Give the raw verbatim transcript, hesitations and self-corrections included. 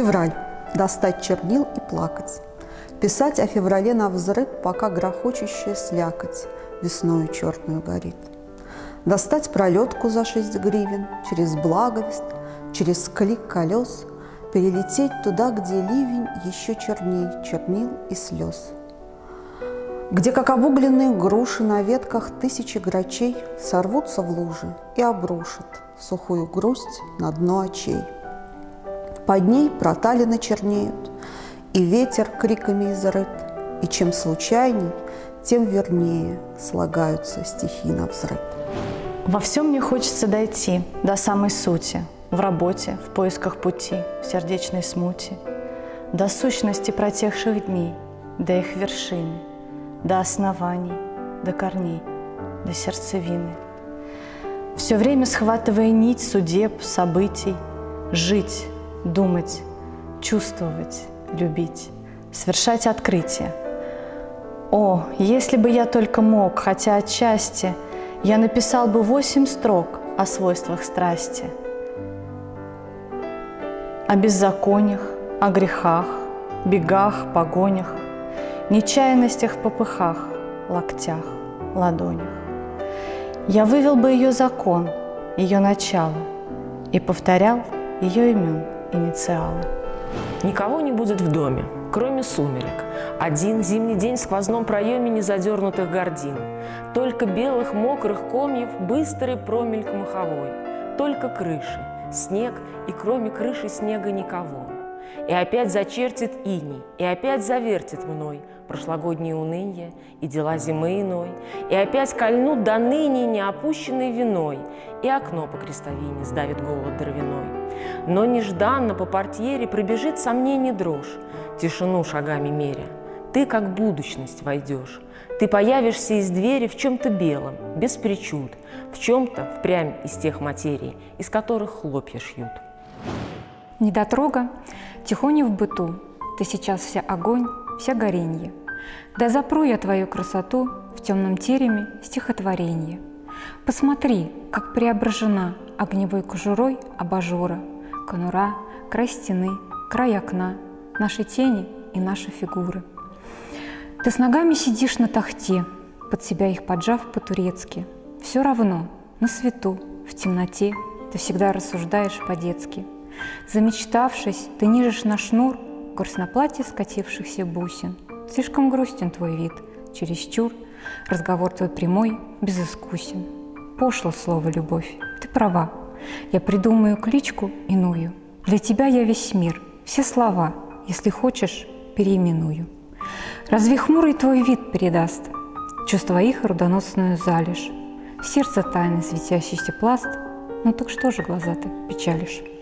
Февраль. Достать чернил и плакать. Писать о феврале навзрыд, пока грохочущая слякоть весною черную горит. Достать пролетку за шесть гривен, через благовест, через клик колес, перелететь туда, где ливень еще черней чернил и слез. Где, как обугленные груши, на ветках тысячи грачей сорвутся в лужи и обрушат сухую грусть на дно очей. Под ней проталины чернеют, и ветер криками изрыт, и чем случайней, тем вернее слагаются стихи навзрыд. Во всем мне хочется дойти до самой сути, в работе, в поисках пути, в сердечной смуте, до сущности протекших дней, до их вершины, до оснований, до корней, до сердцевины. Все время схватывая нить судеб, событий, жить, думать, чувствовать, любить, совершать открытия. О, если бы я только мог, хотя отчасти, я написал бы восемь строк о свойствах страсти, о беззакониях, о грехах, бегах, погонях, нечаянностях в попыхах, локтях, ладонях. Я вывел бы ее закон, ее начало, и повторял ее имен, инициалы. Никого не будет в доме, кроме сумерек. Один зимний день в сквозном проеме незадернутых гордин. Только белых мокрых комьев быстрый промельк маховой. Только крыши, снег, и кроме крыши снега никого. И опять зачертит иней, и опять завертит мной прошлогоднее уныние и дела зимы иной, и опять кольнут до ныне неопущенной виной, и окно по крестовине сдавит голод дровяной. Но нежданно по портьере пробежит сомнение дрожь, тишину шагами меря. Ты как будущность войдешь, ты появишься из двери в чем-то белом, без причуд, в чем-то впрямь из тех материй, из которых хлопья шьют. Недотрога, тихоня в быту, ты сейчас вся огонь, вся горенье. Да запру я твою красоту в темном тереме стихотворенье. Посмотри, как преображена огневой кожурой абажура, конура, край стены, край окна, наши тени и наши фигуры. Ты с ногами сидишь на тахте, под себя их поджав по-турецки. Все равно, на свету, в темноте, ты всегда рассуждаешь по-детски. Замечтавшись, ты нижешь на шнур горсть на платье скатившихся бусин. Слишком грустен твой вид, чересчур, разговор твой прямой, безыскусен. Пошло слово «любовь», ты права, я придумаю кличку иную. Для тебя я весь мир, все слова, если хочешь, переименую. Разве хмурый твой вид передаст чувства их родоносную залежь? В сердце тайны светящийся пласт, ну так что же глаза ты печалишь?